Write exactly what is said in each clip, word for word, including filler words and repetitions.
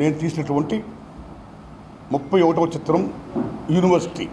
నేను తీసినటువంటి ముప్పై ఒకటవ చిత్రం యూనివర్సిటీ.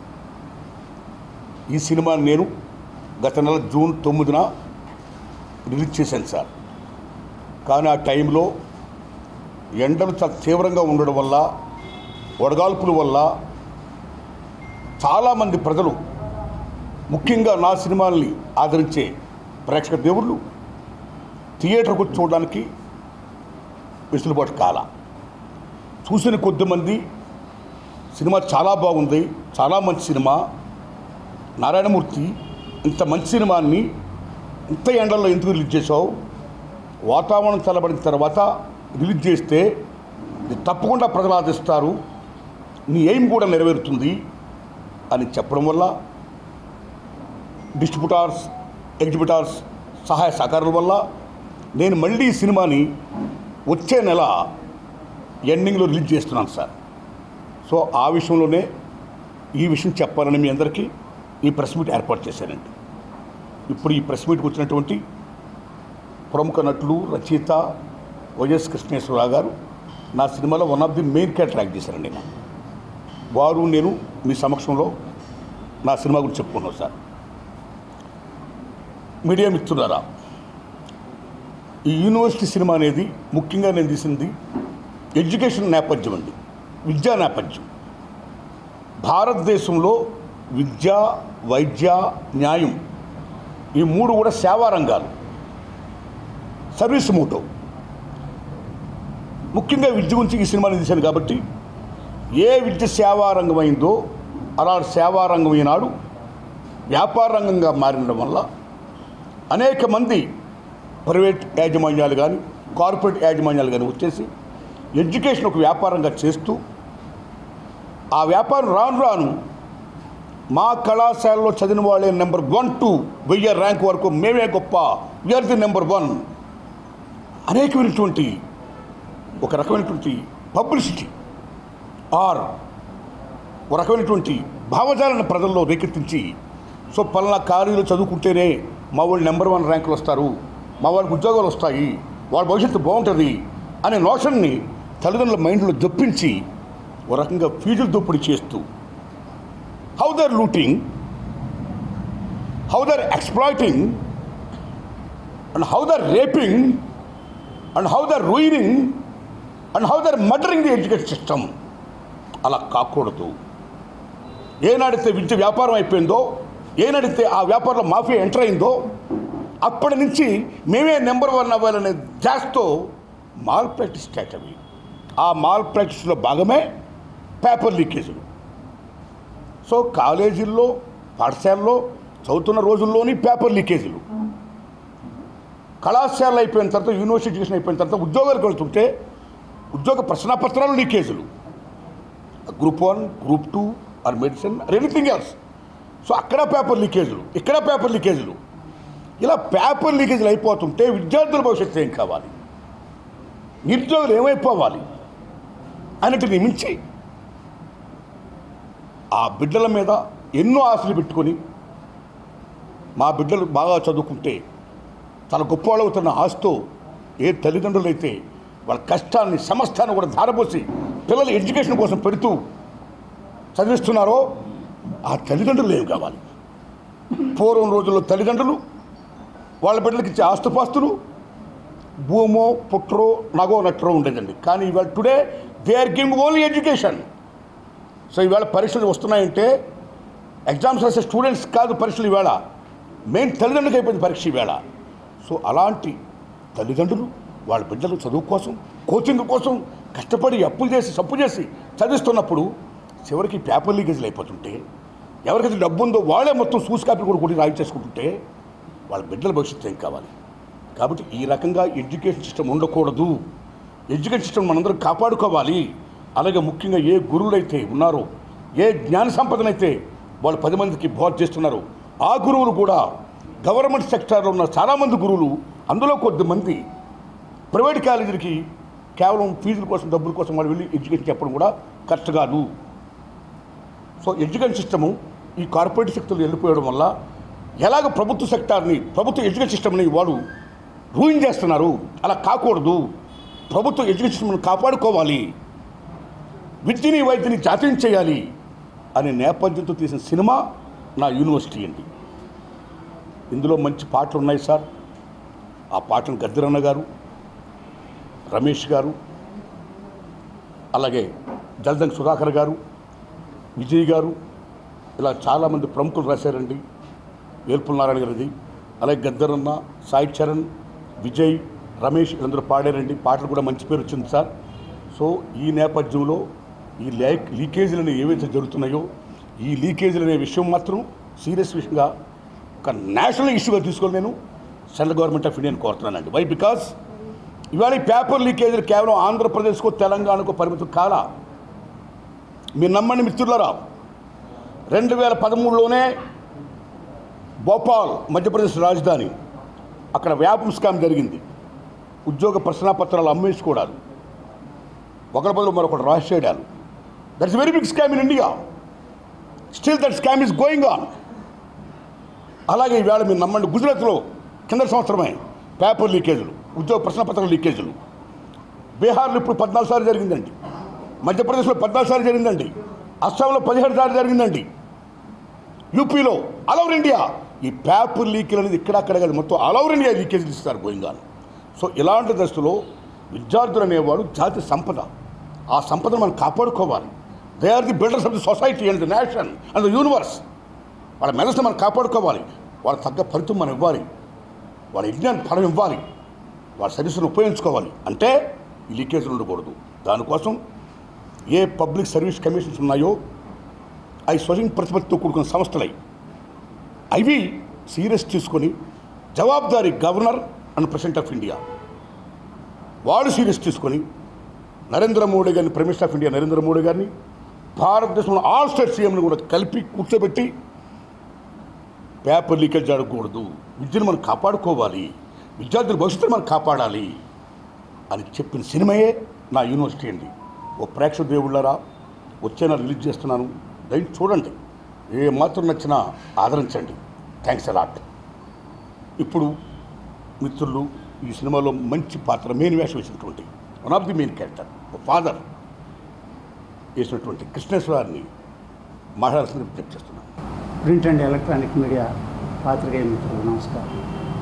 ఈ సినిమా నేను గత నెల జూన్ తొమ్మిదిన రిలీజ్ చేశాను సార్. కానీ ఆ టైంలో ఎండలు చాలా తీవ్రంగా ఉండడం వల్ల, వడగాల్పుల వల్ల చాలామంది ప్రజలు, ముఖ్యంగా నా సినిమాల్ని ఆదరించే ప్రేక్షక దేవుళ్ళు థియేటర్కు చూడడానికి వెసులుబాటు కాల. చూసిన కొద్దిమంది సినిమా చాలా బాగుంది, చాలా మంచి సినిమా, నారాయణమూర్తి ఇంత మంచి సినిమాని ఇంత ఎండల్లో ఎందుకు రిలీజ్ చేసావు, వాతావరణం చల్లబడిన తర్వాత రిలీజ్ చేస్తే ఇది తప్పకుండా ప్రజలు ఆదరిస్తారు, నీ ఎయిమ్ కూడా నెరవేరుతుంది అని చెప్పడం వల్ల డిస్ట్రిబ్యూటర్స్, ఎగ్జిబిటర్స్ సహాయ సహకారాల వల్ల నేను మళ్ళీ ఈ సినిమాని వచ్చే నెల ఎండింగ్లో రిలీజ్ చేస్తున్నాను సార్. సో ఆ విషయంలోనే ఈ విషయం చెప్పాలని మీ అందరికీ ఈ ప్రెస్ మీట్ ఏర్పాటు చేశానండి. ఇప్పుడు ఈ ప్రెస్ మీట్కి వచ్చినటువంటి ప్రముఖ నటులు, రచయిత వైఎస్ కృష్ణేశ్వరరావు గారు నా సినిమాలో one of the main character act చేశారండి. నేను వారు నేను మీ సమక్షంలో నా సినిమా గురించి చెప్పుకున్నాను సార్. మీడియా మిత్రులారా, ఈ యూనివర్సిటీ సినిమా అనేది ముఖ్యంగా నేను తీసింది ఎడ్యుకేషన్ నేపథ్యం అండి, విద్యా నేపథ్యం. భారతదేశంలో విద్య, వైద్య, న్యాయం ఈ మూడు కూడా సేవా రంగాలు, సర్వీస్ మోటో. ముఖ్యంగా విద్య గురించి ఈ సినిమాని తీశాను కాబట్టి ఏ విద్య సేవా రంగం అయిందో అలాంటి సేవా రంగం ఈనాడు వ్యాపార రంగంగా మారడం వల్ల అనేక మంది ప్రైవేట్ యాజమాన్యాలు కానీ, కార్పొరేట్ యాజమాన్యాలు కానీ వచ్చేసి ఎడ్యుకేషన్ ఒక వ్యాపారంగా చేస్తూ ఆ వ్యాపారం రాను రాను మా కళాశాలలో చదివిన వాళ్ళే నెంబర్ వన్ టు వెయ్యి ర్యాంక్ వరకు మేమే గొప్ప, వీఆర్ ది నెంబర్ వన్ అనేకమైనటువంటి ఒక రకమైనటువంటి పబ్లిసిటీ ఆర్ ఒక రకమైనటువంటి భావజాలను ప్రజల్లో రేకెత్తించి, సో పలానా కాలేజీలో చదువుకుంటేనే మా వాళ్ళు నెంబర్ వన్ ర్యాంకులు వస్తారు, మా వాళ్ళకి ఉద్యోగాలు వస్తాయి, వాళ్ళ భవిష్యత్తు బాగుంటుంది అనే నోషన్ని తల్లిదండ్రుల మైండ్లో జొప్పించి ఒక రకంగా ఫీజులు దోపిడీ చేస్తూ how they're looting, how they're exploiting and how they're raping and how they're ruining and how they're murdering the education system. అలా కాకూడదు. ఏనాడితే విద్య వ్యాపారం అయిపోయిందో, ఏనాడితే ఆ వ్యాపారంలో మాఫియా ఎంటర్ అయిందో అప్పటి నుంచి మేమే నెంబర్ వన్ అవ్వాలనే ధ్యాసతో మాల్ ప్రాక్టీస్ స్టార్ట్ అవి. ఆ మాల్ ప్రాక్టీస్లో భాగమే పేపర్ లీకేజీలు. సో కాలేజీల్లో, పాఠశాలలో చదువుతున్న రోజుల్లోని పేపర్ లీకేజీలు, కళాశాలలు అయిపోయిన తర్వాత, యూనివర్సిటీ ఎడ్యుకేషన్ అయిపోయిన తర్వాత ఉద్యోగాలకు వెళ్తుంటే ఉద్యోగ ప్రశ్నాపత్రాలు లీకేజీలు, group one, group two or medicine or anything else. So అక్కడ పేపర్ లీకేజీలు, ఇక్కడ పేపర్ లీకేజీలు, ఇలా పేపర్ లీకేజీలు అయిపోతుంటే విద్యార్థుల భవిష్యత్తు ఏం కావాలి, నిరుద్యోగులు ఏమైపోవాలి అన్నిటిని మించి ఆ బిడ్డల మీద ఎన్నో ఆశలు పెట్టుకొని మా బిడ్డలు బాగా చదువుకుంటే చాలా గొప్పవాళ్ళు అవుతున్న ఆశతో ఏ తల్లిదండ్రులు అయితే వాళ్ళ కష్టాన్ని, సమస్తాన్ని కూడా ధారపోసి పిల్లల ఎడ్యుకేషన్ కోసం పెడుతూ చదివిస్తున్నారో ఆ తల్లిదండ్రులు ఏమి కావాలి. పూర్వం రోజుల్లో తల్లిదండ్రులు వాళ్ళ బిడ్డలకి ఇచ్చే ఆస్తుపాస్తులు భూమో, పుట్రో, నగో, నట్రో ఉండేదండి. కానీ ఇవాళ today they are giving only education. So ఈవేళ పరీక్షలు వస్తున్నాయంటే ఎగ్జామ్స్ రాసే స్టూడెంట్స్ కాదు పరీక్షలు, ఈవేళ మెయిన్ తల్లిదండ్రులకు అయిపోయింది పరీక్ష ఈవేళ. సో అలాంటి తల్లిదండ్రులు వాళ్ళ బిడ్డలు చదువు కోసం, కోచింగ్ కోసం కష్టపడి అప్పులు చేసి, సప్పు చేసి చదివిస్తున్నప్పుడు చివరికి పేపర్ లీకేజీలు అయిపోతుంటే, ఎవరికైతే డబ్బు ఉందో వాళ్ళే మొత్తం సూస్ కాపీలు కూడా కొట్టి రాయి చేసుకుంటుంటే వాళ్ళ బిడ్డల భవిష్యత్తు ఏం కావాలి. కాబట్టి ఈ రకంగా ఎడ్యుకేషన్ సిస్టమ్ ఉండకూడదు. ఎడ్యుకేషన్ సిస్టమ్ మనందరం కాపాడుకోవాలి. అలాగే ముఖ్యంగా ఏ గురువులు అయితే ఉన్నారో, ఏ జ్ఞాన సంపదనైతే వాళ్ళు పది మందికి బోధ చేస్తున్నారో ఆ గురువులు కూడా గవర్నమెంట్ సెక్టార్లో ఉన్న చాలామంది గురువులు, అందులో కొద్దిమంది ప్రైవేట్ కాలేజీలకి కేవలం ఫీజుల కోసం, డబ్బుల కోసం వాళ్ళు వెళ్ళి ఎడ్యుకేషన్ చెప్పడం కూడా కరెక్ట్ కాదు. సో ఎడ్యుకేషన్ సిస్టము ఈ కార్పొరేట్ సెక్టర్లో వెళ్ళిపోయడం వల్ల ఎలాగ ప్రభుత్వ సెక్టార్ని, ప్రభుత్వ ఎడ్యుకేషన్ సిస్టమ్ని వాళ్ళు రూయిన్ చేస్తున్నారు. అలా కాకూడదు. ప్రభుత్వ ఎడ్యుకేషన్ మనం కాపాడుకోవాలి, విద్యని వైద్యని జాతీయం చేయాలి అనే నేపథ్యంతో తీసిన సినిమా నా యూనివర్సిటీ అండి. ఇందులో మంచి పాటలు ఉన్నాయి సార్. ఆ పాటలు గద్దరన్న గారు, రమేష్ గారు, అలాగే జల్దంగ్ సుధాకర్ గారు, విజయ్ గారు, ఇలా చాలామంది ప్రముఖులు రాశారండి. వేల్పుల నారాయణ గారిది, అలాగే గద్దరన్న, సాయి చరణ్, విజయ్, రమేష్ వీళ్ళందరూ పాడారండి. పాటలు కూడా మంచి పేరు వచ్చింది సార్. సో ఈ నేపథ్యంలో ఈ లీక్ లీకేజీలు అనేవి ఏవైతే జరుగుతున్నాయో ఈ లీకేజీలు అనే విషయం మాత్రం సీరియస్ విషయంగా ఒక నేషనల్ ఇష్యూగా తీసుకొని నేను సెంట్రల్ గవర్నమెంట్ ఆఫ్ ఇండియాని కోరుతున్నానండి. వై బికాస్ ఇవాళ ఈ పేపర్ లీకేజీలు కేవలం ఆంధ్రప్రదేశ్కో తెలంగాణకో పరిమితం కాలా. మీరు నమ్మండి మిత్రులారా, రెండు వేల పదమూడులోనే భోపాల్ మధ్యప్రదేశ్ రాజధాని, అక్కడ వ్యాపం స్కామ్ జరిగింది. ఉద్యోగ ప్రశ్నాపత్రాలు అమ్మేసుకోవడాలు, ఒకరి బదులు మరొకటి రాసేయడాలు. That is very big scam in India. Still that scam is going on. అలాగే ఈవేళ మీరు నమ్మండి, గుజరాత్లో కింద సంవత్సరమే పేపర్ లీకేజీలు, ఉద్యోగ ప్రశ్నపత్రాల లీకేజీలు. బీహార్లో ఇప్పుడు పద్నాలుగు సార్లు జరిగిందండి, మధ్యప్రదేశ్లో పద్నాలుగు సార్లు జరిగిందండి, అస్సాంలో పదిహేడు సార్లు జరిగిందండి, యూపీలో ఆల్ ఓవర్ ఇండియా ఈ పేపర్ లీకేజ్ అనేది ఇక్కడక్కడ కాదు, మొత్తం ఆల్ ఓవర్ ఇండియా లీకేజీలు ఇస్తారు గోయింగ్ ఆన్. సో ఇలాంటి దశలో విద్యార్థులు అనేవాడు జాతి సంపద. ఆ సంపదను మనం కాపాడుకోవాలి. They are the builders of the society and the nation and the universe. వాళ్ళ మెదడుని మనం కాపాడుకోవాలి. వాళ్ళ తగ్గ ఫలితం మనం ఇవ్వాలి, వాళ్ళ యజ్ఞాన్ని ఫలం ఇవ్వాలి, వాళ్ళ సర్వీసులను ఉపయోగించుకోవాలి. అంటే ఈ లీకేజీలు ఉండకూడదు. దానికోసం ఏ పబ్లిక్ సర్వీస్ కమిషన్స్ ఉన్నాయో అవి స్వయం ప్రతిపత్తితో కూడుకున్న సంస్థలై అవి సీరియస్ తీసుకొని జవాబుదారీ governor and president of India వాళ్ళు సీరియస్ తీసుకొని నరేంద్ర మోడీ గారిని, prime minister of India Narendra Modi గారిని, భారతదేశంలో ఆల్ స్టేట్ సీఎంని కూడా కలిపి కూర్చోబెట్టి పేపర్ లీకేజ్ జరగకూడదు, విద్యను మనం కాపాడుకోవాలి, విద్యార్థుల భవిష్యత్తును మనం కాపాడాలి అని చెప్పిన సినిమాయే నా యూనివర్సిటీ అండి. ఓ ప్రేక్షక దేవుళ్ళారా, వచ్చేనా రిలీజ్ చేస్తున్నాను, దయచేసి చూడండి. ఏ మాత్రం నచ్చినా ఆదరించండి. Thanks a lot. ఇప్పుడు మిత్రులు ఈ సినిమాలో మంచి పాత్ర మెయిన్ వేషం వేసినటువంటి one of the main character father వేసినటువంటి కృష్ణేశ్వరాన్ని మాట్లాడాల్సింది విజ్ఞప్తి చేస్తున్నాను. ప్రింట్ అండ్ ఎలక్ట్రానిక్ మీడియా పాత్రికేయ మిత్రులు నమస్కారం.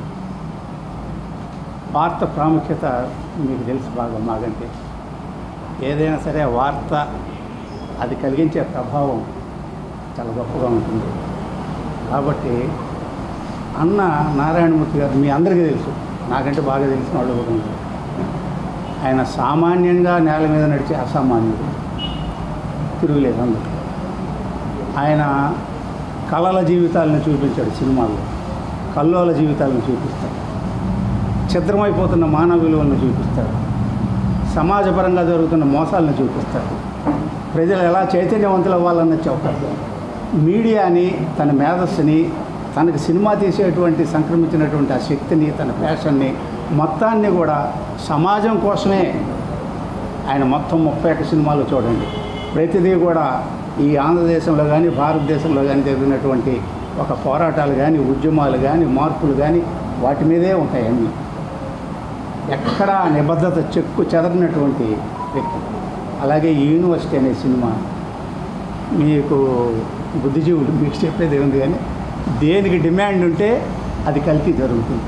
వార్త ప్రాముఖ్యత మీకు తెలుసు బాగా మాకంటే. ఏదైనా సరే వార్త అది కలిగించే ప్రభావం చాలా గొప్పగా ఉంటుంది. కాబట్టి అన్న నారాయణమూర్తి గారు మీ అందరికీ తెలుసు, నాకంటే బాగా తెలిసిన వాళ్ళు కూడా ఉన్నారు. ఆయన సామాన్యంగా నేల మీద నడిచే అసామాన్యుడు, తిరుగులేదు అందరూ. ఆయన కళల జీవితాలను చూపించాడు సినిమాల్లో, కల్లోల జీవితాలను చూపిస్తాడు, ఛిద్రమైపోతున్న మానవ విలువలను చూపిస్తాడు, సమాజపరంగా జరుగుతున్న మోసాలను చూపిస్తాడు, ప్రజలు ఎలా చైతన్యవంతులు అవ్వాలన్న చెప్తాడు. మీడియాని, తన మేధస్సుని, తనకు సినిమా తీసేటువంటి సంక్రమించినటువంటి ఆ శక్తిని, తన ప్యాషన్ని మొత్తాన్ని కూడా సమాజం కోసమే ఆయన మొత్తం ముప్పై ఒక్క సినిమాలు చూడండి. ప్రతిదీ కూడా ఈ ఆంధ్రదేశంలో కానీ భారతదేశంలో కానీ జరిగినటువంటి ఒక పోరాటాలు కానీ, ఉద్యమాలు కానీ, మార్పులు కానీ వాటి మీదే ఉంటాయి అన్నీ. ఎక్కడా నిబద్ధత చెక్కు చెదరినటువంటి వ్యక్తి. అలాగే ఈ యూనివర్సిటీ అనే సినిమా మీకు బుద్ధిజీవులు మీకు చెప్పేది ఉంది, కానీ దేనికి డిమాండ్ ఉంటే అది కల్తీ జరుగుతుంది.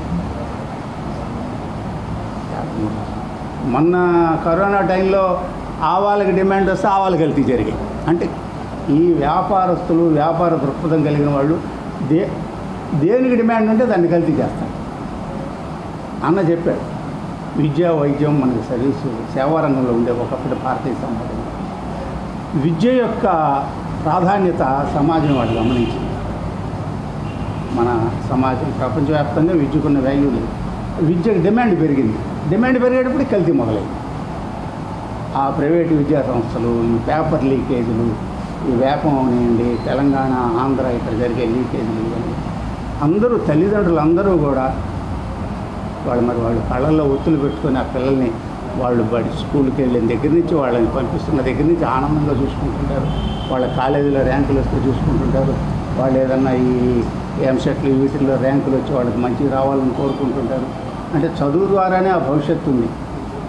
మొన్న కరోనా టైంలో ఆవాలకి డిమాండ్ వస్తే ఆవాలు కల్తీ జరిగాయి. అంటే ఈ వ్యాపారస్తులు, వ్యాపార దృక్పథం కలిగిన వాళ్ళు దే దేనికి డిమాండ్ ఉంటే దాన్ని కల్తీ చేస్తారు. అన్న చెప్పాడు, విద్య, వైద్యం మనకి సర్వీసు సేవారంగంలో ఉండే ఒకప్పుడు భారతీయ సమాజం. విద్య యొక్క ప్రాధాన్యత సమాజం వాడు గమనించింది. మన సమాజం ప్రపంచవ్యాప్తంగా విద్యకున్న వాల్యూ లేదు. విద్యకు డిమాండ్ పెరిగింది. డిమాండ్ పెరిగేటప్పుడు కల్తీ మొదలైంది. ఆ ప్రైవేటు విద్యా సంస్థలు, ఈ పేపర్ లీకేజీలు, ఈ వేపం అనేయండి, తెలంగాణ, ఆంధ్ర ఇక్కడ జరిగే లీకేజీలు ఇవన్నీ అందరూ తల్లిదండ్రులు అందరూ కూడా వాళ్ళు మరి వాళ్ళు కళ్ళల్లో ఒత్తులు పెట్టుకొని ఆ పిల్లల్ని వాళ్ళు బడి స్కూల్కి వెళ్ళిన దగ్గర నుంచి వాళ్ళని పంపిస్తున్న దగ్గర నుంచి ఆనందంగా చూసుకుంటుంటారు. వాళ్ళ కాలేజీలో ర్యాంకులు వస్తే చూసుకుంటుంటారు. వాళ్ళు ఏదన్నా ఈ ఎంసెట్లు వీటిల్లో ర్యాంకులు వచ్చి వాళ్ళకి మంచిగా రావాలని కోరుకుంటుంటారు. అంటే చదువు ద్వారానే ఆ భవిష్యత్తు ఉంది.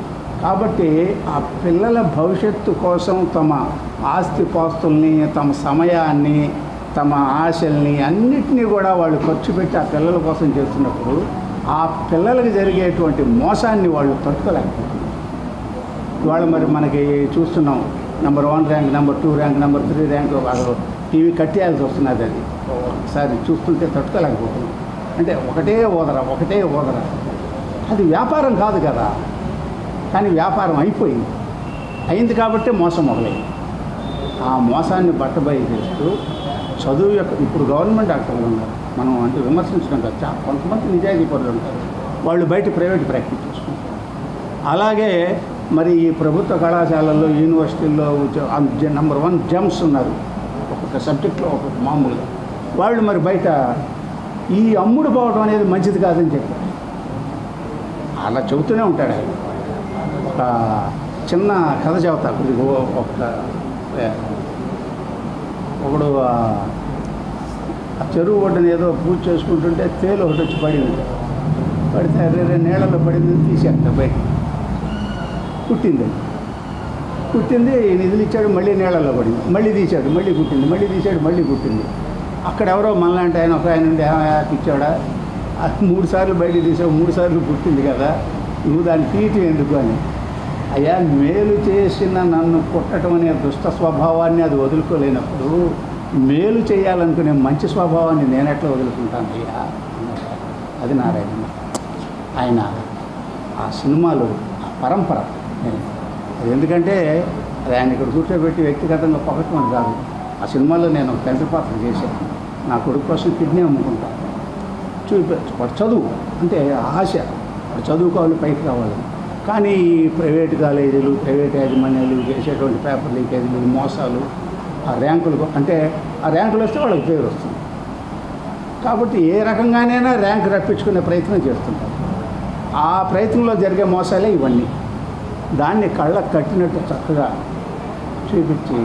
కాబట్టి ఆ పిల్లల భవిష్యత్తు కోసం తమ ఆస్తిపాస్తుల్ని, తమ సమయాన్ని, తమ ఆశల్ని అన్నిటినీ కూడా వాళ్ళు ఖర్చు పెట్టి ఆ పిల్లల కోసం చేస్తున్నప్పుడు ఆ పిల్లలకు జరిగేటువంటి మోసాన్ని వాళ్ళు తట్టుకోలేకపోతున్నారు. ఇవాళ మరి మనకి చూస్తున్నాం, number one rank, number two rank, number three rank వాళ్ళు టీవీ కట్టేయాల్సి వస్తున్నది. అది ఒకసారి చూస్తుంటే తట్టుకోలేకపోతున్నాం. అంటే ఒకటే ఓదర ఒకటే ఓదర అది వ్యాపారం కాదు కదా, కానీ వ్యాపారం అయిపోయింది. అయింది కాబట్టి మోసం మొదలైంది. ఆ మోసాన్ని బట్టబయలు చేస్తూ చదువు యొక్క ఇప్పుడు గవర్నమెంట్ డాక్టర్లు ఉన్నారు, మనం అంటే విమర్శించడం కదా, కొంతమంది నిజాయితీ పరులు ఉంటారు, వాళ్ళు బయట ప్రైవేట్ ప్రాక్టీస్ చేసుకుంటారు. అలాగే మరి ఈ ప్రభుత్వ కళాశాలల్లో, యూనివర్సిటీల్లో నెంబర్ వన్ జమ్స్ ఉన్నారు ఒక్కొక్క సబ్జెక్ట్లో, ఒక్కొక్క మామూలుగా వాళ్ళు మరి బయట ఈ అమ్ముడు పోవడం అనేది మంచిది కాదని చెప్పారు. అలా చెబుతూనే ఉంటాడు ఆయన. ఒక చిన్న కథ చెబుతా. ఒక ఒకడు ఆ చెరువు ఒడ్డున ఏదో పూజ చేసుకుంటుంటే తేలు ఒకటి వచ్చి పడింది. పడితే రేరే నీళ్ళలో పడింది, తీసేస్తా బయట. కుట్టింది కుట్టింది నిధులు ఇచ్చాడు, మళ్ళీ నీళ్ళలో పడింది, మళ్ళీ తీశాడు, మళ్ళీ కుట్టింది, మళ్ళీ తీశాడు, మళ్ళీ కుట్టింది. అక్కడ ఎవరో మనలాంటి ఆయన ఒక ఆయన ఉండి ఇచ్చాడా, మూడు సార్లు బయట తీసావు, మూడు సార్లు కుట్టింది కదా, నువ్వు దాన్ని తీయటం ఎందుకు అని. అయ్యా, మేలు చేసిన నన్ను కుట్టడం అనే దుష్ట స్వభావాన్ని అది వదులుకోలేనప్పుడు మేలు చేయాలనుకునే మంచి స్వభావాన్ని నేను ఎట్లా వదులుకుంటాను అయ్యా. అది నారాయణ. ఆయన ఆ సినిమాలు ఆ పరంపర అది ఎందుకంటే అది ఆయన ఇక్కడ కూర్చోబెట్టి వ్యక్తిగతంగా పొగటం కాదు. ఆ సినిమాలో నేను తండ్రి పాత్ర చేశాను. నా కొడుకు కోసం కిడ్నీ అమ్ముకుంటాను. చూపించు వాడు చదువు అంటే ఆశ, వాడు చదువుకోవాలి, పైకి రావాలి. కానీ ఈ ప్రైవేట్ కాలేజీలు, ప్రైవేట్ యాజమాన్యాలు చేసేటువంటి పేపర్ లీకేజీలు, మోసాలు, ఆ ర్యాంకులు అంటే ఆ ర్యాంకులు వస్తే వాళ్ళకి పేరు వస్తుంది. కాబట్టి ఏ రకంగానైనా ర్యాంక్ రప్పించుకునే ప్రయత్నం చేస్తుంటారు. ఆ ప్రయత్నంలో జరిగే మోసాలే ఇవన్నీ. దాన్ని కళ్ళకు కట్టినట్టు చక్కగా చూపించి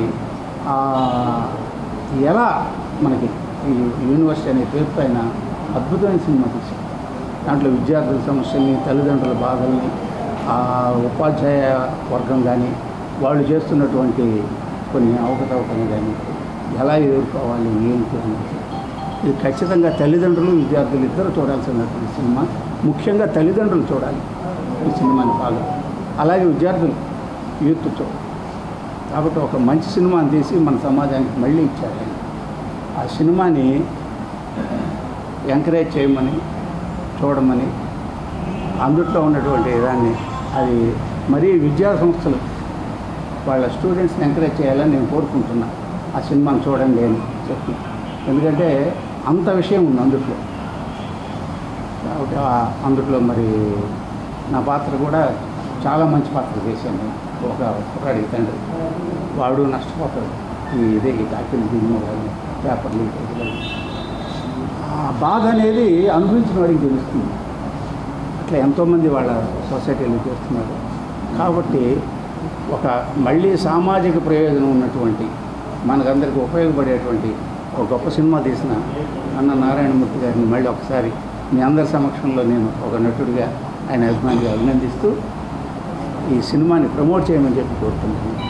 ఎలా మనకి ఈ యూనివర్సిటీ అనే పేరు పైన అద్భుతమైన సినిమా తీశారు. దాంట్లో విద్యార్థుల సమస్యల్ని, తల్లిదండ్రుల బాధల్ని, ఆ ఉపాధ్యాయ వర్గం కానీ వాళ్ళు చేస్తున్నటువంటి కొన్ని అవకతవకలు కానీ ఎలా ఎదుర్కోవాలి ఏంటి అనేది ఇది ఖచ్చితంగా తల్లిదండ్రులు, విద్యార్థులు ఇద్దరు చూడాల్సినటువంటి సినిమా. ముఖ్యంగా తల్లిదండ్రులు చూడాలి ఈ సినిమాని బాగా, అలాగే విద్యార్థులు, యూత్ చూడాలి. కాబట్టి ఒక మంచి సినిమాని తీసి మన సమాజానికి మళ్ళీ ఇచ్చారు. ఆ సినిమాని ఎంకరేజ్ చేయమని, చూడమని, అందుట్లో ఉన్నటువంటి దాన్ని అది మరీ విద్యా సంస్థలు వాళ్ళ స్టూడెంట్స్ని ఎంకరేజ్ చేయాలని నేను కోరుకుంటున్నా. ఆ సినిమాని చూడండి అని చెప్పి, ఎందుకంటే అంత విషయం ఉంది అందుట్లో. కాబట్టి అందుట్లో మరి నా పాత్ర కూడా చాలా మంచి పాత్ర చేశాను. ఒక కుర్రాడి తండ్రి, వాడు నష్టపోతాడు ఈ ఇదే ఈ డాక్యుమెంట్ దీని కానీ పేపర్ లీకేజ్ కానీ. ఆ బాధ అనేది అనుభవించిన వాడికి తెలుస్తుంది. అట్లా ఎంతోమంది వాళ్ళ సొసైటీలో చేస్తున్నారు. కాబట్టి ఒక మళ్ళీ సామాజిక ప్రయోజనం ఉన్నటువంటి, మనకందరికీ ఉపయోగపడేటువంటి ఒక గొప్ప సినిమా తీసిన అన్న నారాయణమూర్తి గారిని మళ్ళీ ఒకసారి మీ అందరి సమక్షంలో నేను ఒక నటుడిగా, ఆయన అభిమానిగా అభినందిస్తూ ఈ సినిమాని ప్రమోట్ చేయమని చెప్పి కోరుతున్నాను.